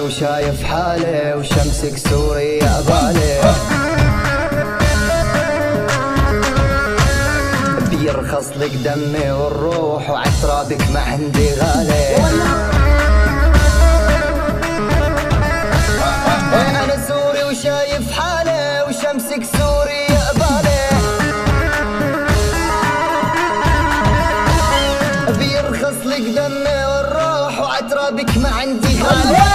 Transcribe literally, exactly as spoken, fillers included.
وشايف حالي وشمسك سوري يا بالي. بيرخص لك دمي والروح وعترابك ما عندي غالي. انا سوري وشايف حالي وشمسك سوري يا بالي. بيرخص لك دمي والروح وعترابك ما عندي غالي.